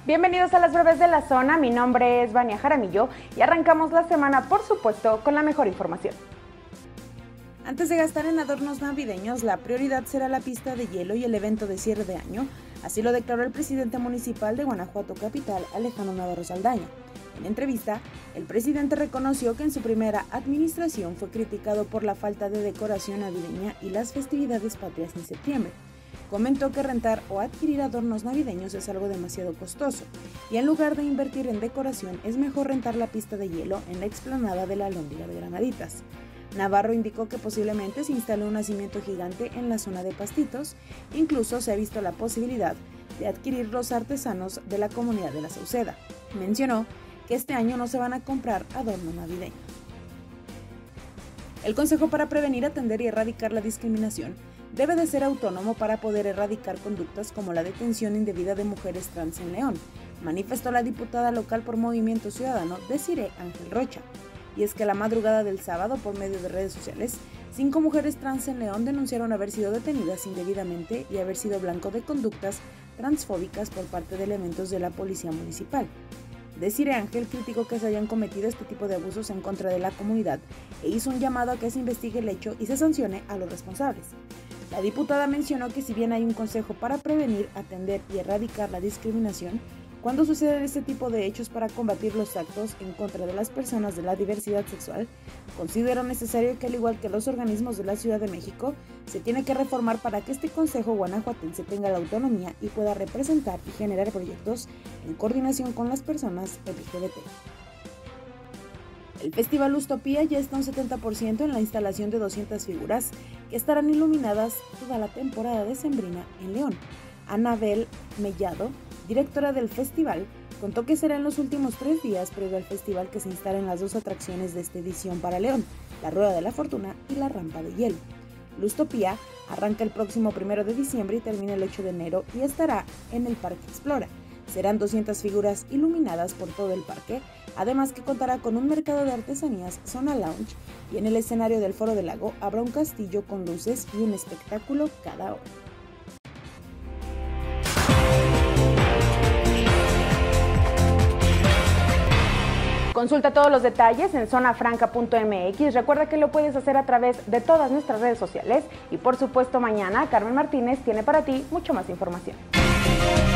Bienvenidos a las breves de la zona, mi nombre es Vania Jaramillo y arrancamos la semana, por supuesto, con la mejor información. Antes de gastar en adornos navideños, la prioridad será la pista de hielo y el evento de cierre de año, así lo declaró el presidente municipal de Guanajuato Capital, Alejandro Navarro Saldaña. En entrevista, el presidente reconoció que en su primera administración fue criticado por la falta de decoración navideña y las festividades patrias en septiembre. Comentó que rentar o adquirir adornos navideños es algo demasiado costoso y en lugar de invertir en decoración es mejor rentar la pista de hielo en la explanada de la Alhóndiga de Granaditas. Navarro indicó que posiblemente se instale un nacimiento gigante en la zona de Pastitos, incluso se ha visto la posibilidad de adquirir los artesanos de la comunidad de la Sauceda. Mencionó que este año no se van a comprar adorno navideño. El Consejo para Prevenir, Atender y Erradicar la Discriminación debe de ser autónomo para poder erradicar conductas como la detención indebida de mujeres trans en León, manifestó la diputada local por Movimiento Ciudadano, Desiree Ángel Rocha. Y es que la madrugada del sábado, por medio de redes sociales, 5 mujeres trans en León denunciaron haber sido detenidas indebidamente y haber sido blanco de conductas transfóbicas por parte de elementos de la policía municipal. Desiree Ángel criticó que se hayan cometido este tipo de abusos en contra de la comunidad e hizo un llamado a que se investigue el hecho y se sancione a los responsables. La diputada mencionó que si bien hay un consejo para prevenir, atender y erradicar la discriminación, cuando suceden este tipo de hechos para combatir los actos en contra de las personas de la diversidad sexual, considero necesario que, al igual que los organismos de la Ciudad de México, se tiene que reformar para que este Consejo guanajuatense tenga la autonomía y pueda representar y generar proyectos en coordinación con las personas LGBT. El Festival Lustopía ya está un 70% en la instalación de 200 figuras que estarán iluminadas toda la temporada decembrina en León. Anabel Mellado, directora del festival, contó que será en los últimos 3 días previo al festival que se instalen las 2 atracciones de esta edición para León, la Rueda de la Fortuna y la Rampa de Hielo. Lustopía arranca el próximo 1 de diciembre y termina el 8 de enero y estará en el Parque Explora. Serán 200 figuras iluminadas por todo el parque, además que contará con un mercado de artesanías, zona lounge, y en el escenario del Foro del Lago habrá un castillo con luces y un espectáculo cada hora. Consulta todos los detalles en zonafranca.mx. Recuerda que lo puedes hacer a través de todas nuestras redes sociales y por supuesto mañana Carmen Martínez tiene para ti mucho más información.